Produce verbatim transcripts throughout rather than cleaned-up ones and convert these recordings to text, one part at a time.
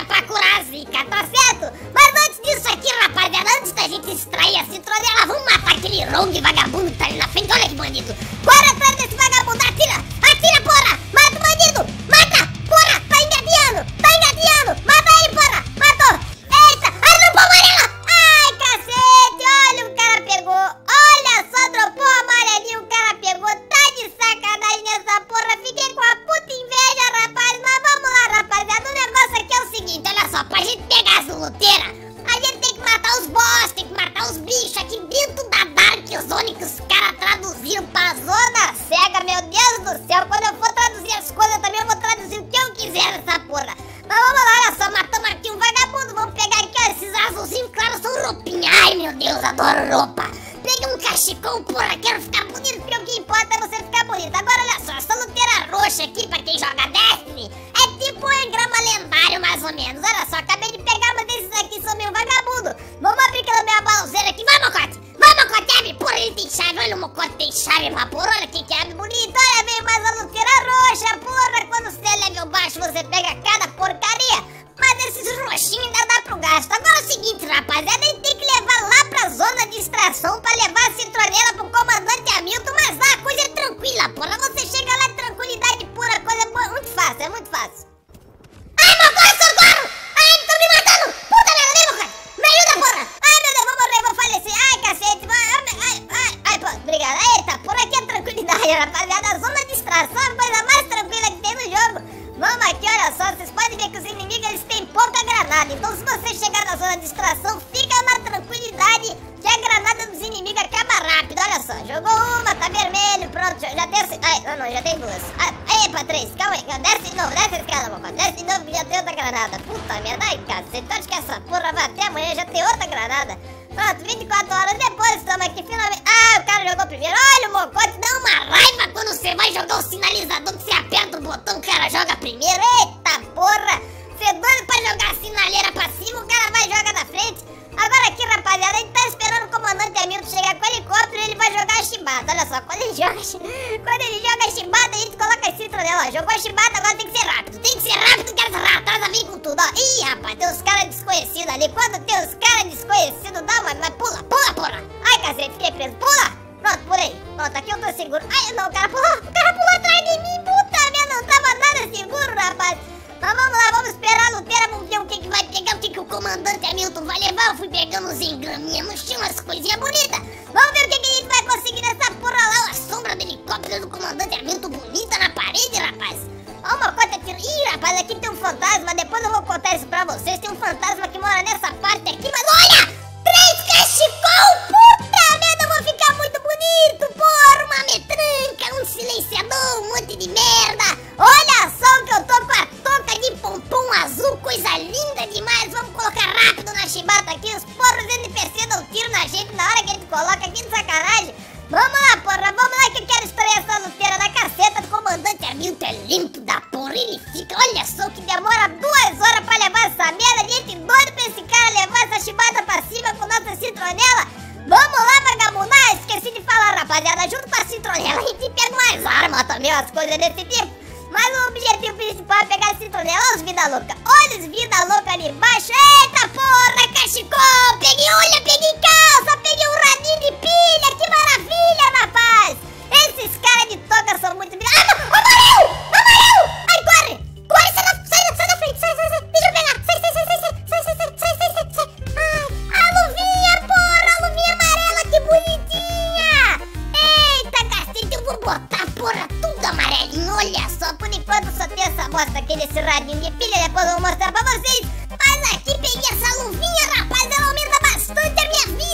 pra curar a zica, tá certo? Mas antes disso aqui, rapaziada, antes da gente extrair a citronela, vamos matar aquele rogue vagabundo que tá ali na frente. Olha que bandido. Corre atrás desse vagabundo, atira, atira, porra. Mata o bandido, mata, porra. Tá engateando, tá engateando. Mata ele, porra, matou. Eita, ah, dropou amarela. Ai, cacete, olha, o cara pegou. Olha só, dropou amarelinho, o cara pegou. Tá de sacanagem nessa porra. Fiquei com a puta inveja, rapaz. Mas vamos lá, rapaziada. O negócio aqui é o seguinte, olha só. Pra gente pegar essa luteira, a gente tem que matar os boss, tem que matar os bichos aqui dentro da Dark Zone que os caras traduziram pra Zona Cega. Meu Deus do céu, quando eu for traduzir as coisas também eu vou traduzir o que eu quiser nessa porra. Mas vamos lá, olha só, matamos aqui um vagabundo. Vamos pegar aqui, ó, esses azulzinhos, claro, são roupinha. Ai, meu Deus, adoro roupa. Peguei um cachecol, porra, quero ficar bonito, porque o que importa é você ficar bonito. Agora, olha só, essa luteira roxa aqui, pra quem joga Destiny, é tipo um engrama lendário, mais ou menos. Olha só, acabei de pegar, mas esses aqui são meio vagabundo. Vamos abrir aquela minha balzeira aqui. Vai, Mocote! Vai, Mocote, abre! Porra, ele tem chave. Olha, o Mocote tem chave pra porra. Olha que abre bonito. Olha, veio mais a luteira roxa, porra. Quando você é level baixo, você pega cada porcaria. Mas esses roxinhos ainda dá pro gasto. Agora é o seguinte, rapaziada, a gente tem que levar lá pra zona de extração pra levar a citronela pro comandante Hamilton. Mas lá a coisa é tranquila, porra. Você chega lá de tranquilidade pura, coisa boa. Muito fácil, é muito fácil. Ai, Mocote, socorro! Ai, eles tão me matando! Puta merda, vem, Mocote! Me ajuda, porra! Ai, meu Deus, vou morrer, vou falecer. Ai, cacete, ai, ai, ai, ai, pô, obrigado. Eita, por aqui é tranquilidade, rapaziada. A zona de extração é a coisa mais tranquila que tem no jogo. Vamos aqui, olha só, vocês podem ver que os inimigos, eles têm pouca granada. Então se você chegar na zona de extração, fica na tranquilidade que a granada dos inimigos acaba rápido. Olha só, jogou uma, tá vermelho, pronto, já desce. Ai, não, não, já tem duas. Ah, epa, três, calma aí, desce de novo, desce a escada, Mocote. Desce de novo que já tem outra granada. Puta merda, ai, cacete, tu acha que essa porra vai até amanhã, já tem outra granada. Pronto, vinte e quatro horas depois estamos aqui finalmente. Ah, o cara jogou primeiro. Olha, o Mocote dá uma raiva quando você vai jogar o sinalizador, que você aperta o botão, o cara joga primeiro. Eita porra, você é doido pra jogar a sinaleira pra cima, o cara vai jogar na frente. Agora aqui, rapaziada, a gente tá esperando o comandante Hamilton chegar com o helicóptero e ele vai jogar a chibata. Olha só, quando ele joga quando ele joga a chibata, a gente coloca a citronela, ó. Jogou a chibata, agora tem que ser rápido. Tem que ser rápido, que essa ratada vem com tudo, ó. Ih, rapaz, tem uns caras desconhecidos ali. Quando tem uns caras desconhecidos, dá uma... Mas pula, pula, porra. Ai, cacete, fiquei preso. Pula. Pronto, pulei. Pronto, aqui eu tô seguro. Ai, não, o cara pulou. O cara pulou atrás de mim. Puta merda, não tava nada seguro, rapaz. Mas vamos lá, vamos esperar a luteira, vamos ver o que, que vai pegar, o que, que o comandante Hamilton vai levar. Eu fui pegando uns engraminhos, tinha umas coisinhas bonitas. Vamos ver o que, que a gente vai conseguir nessa porra lá. A sombra do helicóptero do comandante Hamilton bonita na parede, rapaz. Ó, uma cota aqui. Ih, rapaz, aqui tem um fantasma. Depois eu vou contar isso pra vocês. Tem um fantasma que mora nessa parte aqui. Mas olha, três cachecol. Puta merda, eu vou ficar muito bonito, porra. Uma metranca, um silenciador, um monte de merda. Olha só que eu tô com a touca de pompom azul, coisa linda demais. Vamos colocar rápido na chibata aqui. Os porros N P C dão tiro na gente na hora que a gente coloca aqui, de sacanagem. Vamos lá, porra, vamos lá que eu quero estrear essa luteira na caceta do comandante Hamilton. É limpo da porra, ele fica, olha só que demora duas horas pra levar essa merda. Gente doido pra esse cara levar essa chibata pra cima com nossa citronela. Vamos lá, vagabundar, esqueci de falar, rapaziada. Junto com a citronela a gente pega umas armas também, umas coisas desse tipo. Mas o objetivo principal é pegar a citronela. Olha os vida louca, olha os vida louca ali embaixo. Eita porra, cachecol. Peguei olha, peguei calça, peguei um radinho de pilha. Que maravilha, rapaz. Esses caras de toca são muito... Ah, não, amarelo, amarelo. Ai, corre, corre, sai da, sai, sai da frente, sai, sai, sai. Deixa eu pegar, sai, sai, sai, sai, sai, sai, sai, sai, sai, sai, sai, sai. Ai, a luvinha, porra, a luvinha amarela, que bonitinha. Eita, cacete, eu vou botar, porra, tudo amarelinho. Olha só, por enquanto só tem essa bosta aqui desse radinho de pilha. Depois eu vou mostrar pra vocês. Mas aqui peguei essa luvinha, rapaz, ela aumenta bastante a minha vida.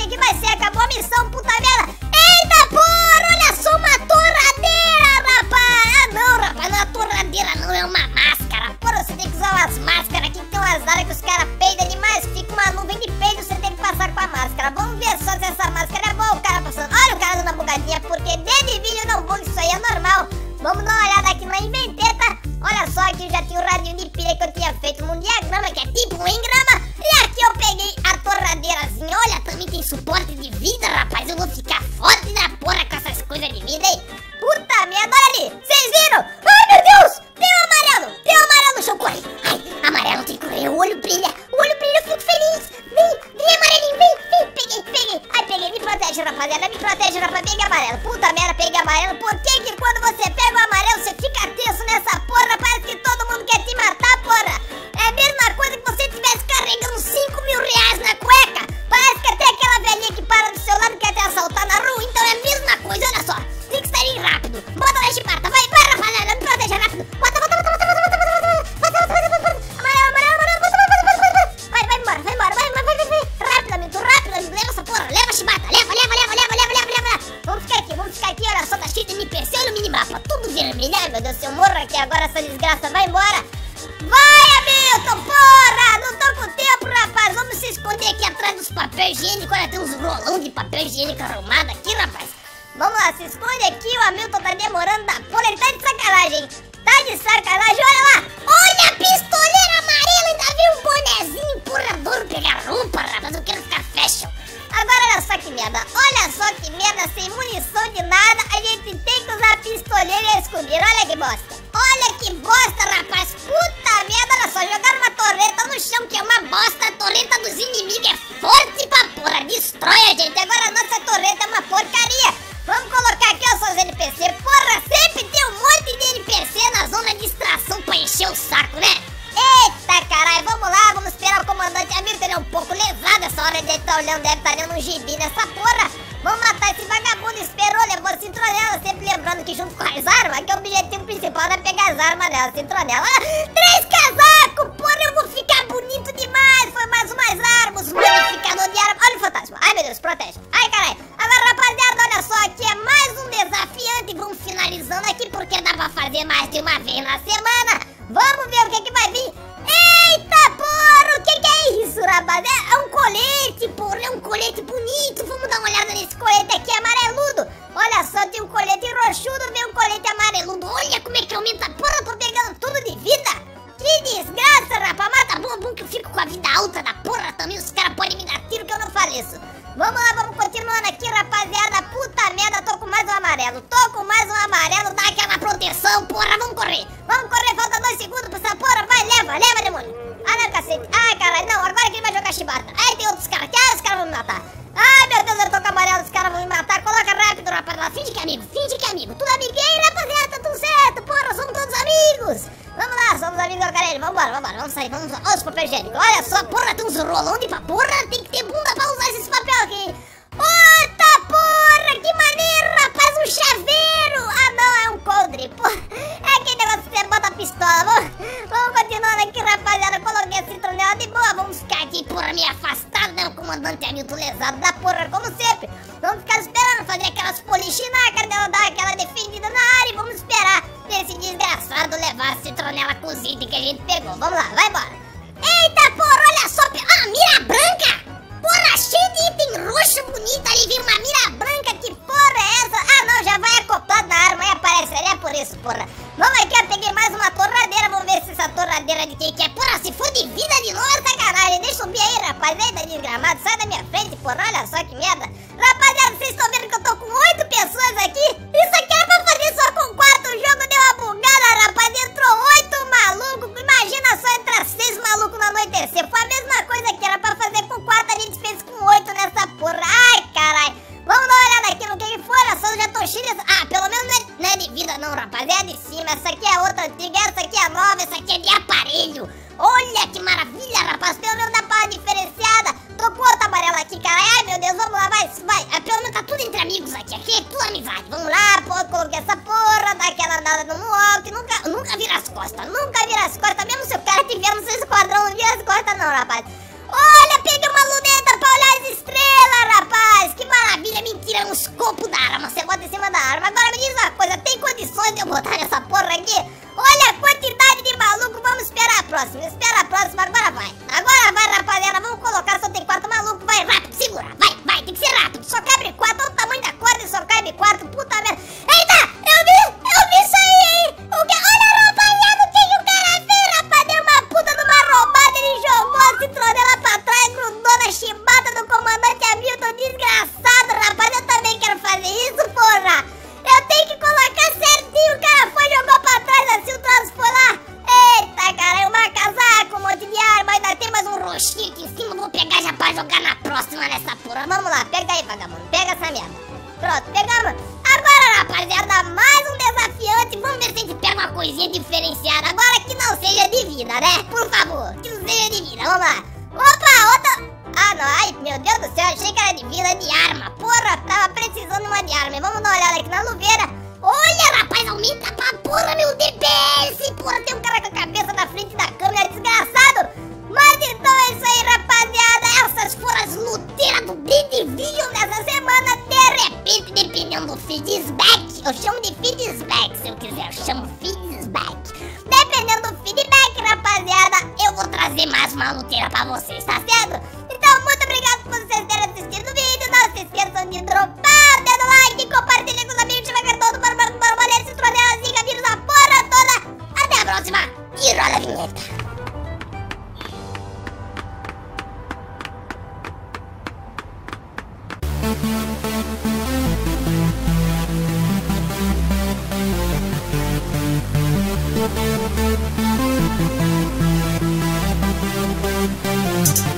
que vai ser. Acabou a missão, puta merda. Eita porra, olha só uma torradeira, rapaz. Ah não, rapaz, não é uma torradeira não, é uma máscara. Porra, você tem que usar umas máscaras aqui que tem umas áreas que os caras peidam demais. Fica uma nuvem de peido, você tem que passar com a máscara. Vamos ver só se essa máscara é boa. O cara passando, olha o cara dando uma bugadinha, porque desde vídeo não buga, isso aí é normal. Vamos dar uma olhada aqui na inventeta. Olha só, aqui já tinha o radinho de pilha que eu tinha feito num diagrama, que é tipo um engrama. E aqui eu peguei a torradeirazinha. Olha, também tem suporte de vida, rapaz. Eu vou ficar forte da porra com essas coisas de vida aí. Puta merda, olha ali. Vocês viram? Ai, meu Deus. Tem um amarelo. Tem um amarelo no chão. Corre. Ai, amarelo tem que correr. O olho brilha. O olho brilha, eu fico feliz. Vem, vem, amarelinho. Vem, vem. Peguei, peguei. Ai, peguei. Me protege, rapaziada. Me protege, rapaz. Peguei amarelo. Puta merda, peguei amarelo. Por que que quando você pega o amarelo, você fica tenso nessa porra? Parece que todo mundo quer te matar, porra. É a mesma coisa que você estivesse carregando cinco mil reais na cueca. Parece que até aquela velhinha que para do seu lado quer te assaltar na rua. Então é a mesma coisa, olha só. Tem que sair rápido. Bota na chibata. Vai, vai, rapaziada. Me proteja rápido. Bota, bota, bota, bota, bota, bota, bota, bota, bota, bota, bota, bota. Amarelo, amarelo, amarelo. Bota, bota, bota, bota, bota. Vai, vai embora, vai embora. Vai, vai, vai, vai. Rápido, amigo. Rápido, amigo. Leva essa porra. Leva a chibata. Leva, leva, leva, leva, leva, leva, leva. Vamos ficar aqui, vamos ficar aqui. Olha só, tá cheio de N P C. Olha o minimapa. Tudo vermelho. Ai, meu Deus, se eu morro aqui agora, essa desgraça vai embora. Vai, Hamilton, porra! Não tô com tempo, rapaz. Vamos se esconder aqui atrás dos papéis higiênicos. Olha, tem uns rolão de papel higiênico arrumado aqui, rapaz. Vamos lá, se esconde aqui. O Hamilton tá demorando da porra. Ele tá de sacanagem, hein? Tá de sacanagem, olha lá. Olha a pistoleira amarela. Ainda veio um bonezinho empurrador pegar roupa, rapaz. Eu quero ficar fashion. Agora olha só que merda. Olha só que merda, sem munição de nada. A gente tem que usar a pistoleira e a escondida. Olha que bosta. Olha que bosta, rapaz. Puta merda, olha só. Jogaram uma torreta no chão, que é uma bosta. A torreta dos inimigos é forte pra porra. Destrói a gente. Agora a nossa torreta é uma porcaria. Vamos colocar aqui os seus N P C. Porra, sempre tem um monte de N P C na zona de extração pra encher o saco, né? Eita, caralho. Vamos lá, vamos esperar o comandante Hamilton. Ele é um pouco lesado essa hora. Ele tá olhando, deve estar lendo um gibi nessa porra. Vamos matar esse vagabundo. Esperou, levou a citronela. Sempre lembrando que junto com as armas, que o objetivo principal é pegar as armas dela, citronela. Ah, três casacos, porra, eu vou ficar bonito demais. Foi mais umas armas, modificador de arma. Olha o fantasma. Ai, meu Deus, protege. Ai, caralho. Agora, rapaziada, olha só, aqui é mais um desafiante. Vamos finalizando aqui, porque dá pra fazer mais de uma vez na semana. Vamos ver o que que vai vir. Eita, porra, o que que é isso, rapaz? É, é um colete, porra, é um colete bonito. Vamos dar uma olhada nesse colete aqui amareludo. Olha só, tem um colete roxudo, vem um colete amareludo. Olha como é que aumenta, porra, tô pegando tudo de vida. Que desgraça, rapaz, mas tá bom, bom que eu fico com a vida alta da porra também. Os caras podem me dar tiro que eu não faleço. Vamos lá, vamos continuando aqui, rapaziada. Puta merda, tô com mais um amarelo. Tô com mais um amarelo, dá aquela proteção, porra, vamos correr. Vamos correr, falta dois segundos pra essa porra. Vai, leva, leva, demônio. Ah, não, cacete. Ai, caralho, não, agora quem vai jogar chibata? Ai, tem outros caras aqui, ai, os caras vão me matar. Ai, meu Deus, eu tô com amarelo, os caras vão me matar. Coloca rápido, rapaz, finge que é amigo, finge que é amigo. Tudo amiguinho, rapaziada, tá tudo certo, porra, somos todos amigos. Vamos lá, somos amigos do Carelli, vambora, vambora, vamos sair, vamos usar. Olha os papéis higiênicos, olha só, porra, tem uns rolão de papel, porra, tem que ter bunda pra usar esses papéis aqui. Puta porra, que maneiro, rapaz, um chaveiro. Ah não, é um coldre, porra. É aquele negócio que você bota a pistola. Vamos, vamos continuando aqui, rapaziada. Coloquei a citronela de boa, vamos ficar aqui, porra, meio afastado, né? O comandante Hamilton lesado da porra, como sempre. Vamos ficar esperando, fazer aquelas polichinacas dela, dar aquela defendida na área. E vamos esperar ver esse desgraçado levar a citronela cozida que a gente pegou. Vamos lá, vai embora. Eita porra, olha só, ah, mira branca. Porra, cheio de item roxo bonito ali, viu uma mira branca, que porra é essa? Ah não, já vai acoplado na arma e aparece ali, é por isso, porra. Vamos aqui, eu peguei mais uma torradeira, vamos ver se essa torradeira de quem que é. Porra, se for de vida de novo, é sacanagem. Deixa eu subir aí, rapaz, eita desgramado, sai da minha frente, porra, olha só que merda. Rapaziada, vocês estão vendo que eu tô com oito pessoas aqui? Isso aqui era pra fazer só com quatro, o jogo deu uma bugada, rapaz, entrou oito malucos. Imagina só entrar seis malucos no anoitecer, foi a mesma coisa que era pra fazer com quatro, a gente fez com oito nessa porra. Ai, caralho. Vamos dar uma olhada aqui no que for. Olha só, eu já tô cheio. Ah, pelo menos não é, não é de vida não, rapaz. É de cima. Essa aqui é outra antiga, essa aqui é nova, essa aqui é de aparelho. Olha que maravilha, rapaz. Pelo menos dá pra diferenciada. Tô com outra amarela aqui, cara. Ai, meu Deus, vamos lá, vai, vai. Ah, pelo menos tá tudo entre amigos aqui. Aqui é tudo amizade. Vamos lá, pô, coloquei essa porra, dá aquela andada no alto. Nunca, nunca vira as costas, nunca vira as costas. Mesmo se o cara tiver no seu esquadrão, não vira as costas não, rapaz. Olha, peguei uma luneta pra olhar as estrelas, rapaz. essa porra. Vamos lá, pega aí, vagabundo. Pega essa merda. Pronto, pegamos. Agora, rapaziada, mais um desafiante. Vamos ver se a gente pega uma coisinha diferenciada. Agora que não seja de vida, né? Por favor, que não seja de vida. Vamos lá. Opa, outra... Ah, não. Ai, meu Deus do céu. Achei que era de vida, de arma. Porra, tava precisando de uma de arma. Vamos dar uma olhada aqui na luveira. Olha, rapaz, aumenta pra porra meu D P S. Porra, tem um cara com a cabeça na frente da câmera, desgraçado. Mas então é isso aí, rapaziada. Essas foram as luteiras do Bleed Vision dessa semana. De repente, dependendo do feedback, eu chamo de feedback, se eu quiser, eu chamo feedback. Dependendo do feedback, rapaziada, eu vou trazer mais uma luteira pra vocês, tá certo? Então, muito obrigado por vocês terem assistido o vídeo. Não se esqueçam de dropar o dedo like, compartilhar com os amigos, devagar todo, bora, bora, bora, bora, se tronear, ziga, vírus, a porra toda. Até a próxima e rola a vinheta. We'll be right back.